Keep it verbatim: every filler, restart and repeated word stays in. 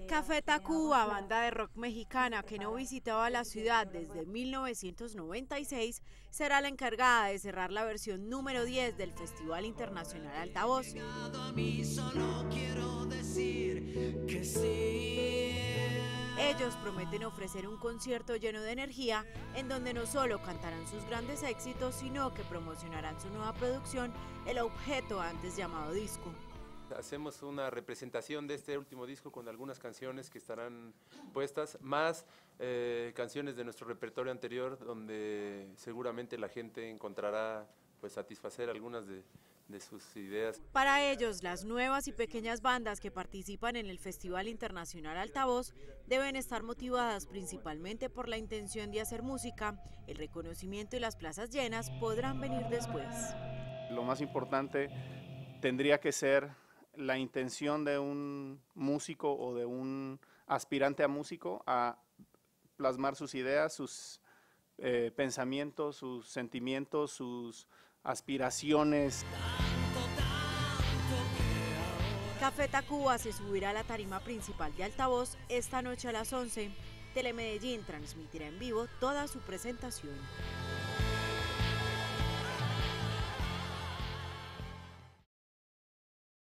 Café Tacuba, banda de rock mexicana que no visitaba la ciudad desde mil novecientos noventa y seis, será la encargada de cerrar la versión número diez del Festival Internacional Altavoz. Ellos prometen ofrecer un concierto lleno de energía en donde no solo cantarán sus grandes éxitos, sino que promocionarán su nueva producción, El Objeto, antes llamado disco. Hacemos una representación de este último disco con algunas canciones que estarán puestas, más eh, canciones de nuestro repertorio anterior, donde seguramente la gente encontrará pues satisfacer algunas de, de sus ideas. Para ellos, las nuevas y pequeñas bandas que participan en el Festival Internacional Altavoz deben estar motivadas principalmente por la intención de hacer música. El reconocimiento y las plazas llenas podrán venir después. Lo más importante tendría que ser la intención de un músico o de un aspirante a músico a plasmar sus ideas, sus eh, pensamientos, sus sentimientos, sus aspiraciones. Café Tacuba se subirá a la tarima principal de Altavoz esta noche a las once. Telemedellín transmitirá en vivo toda su presentación.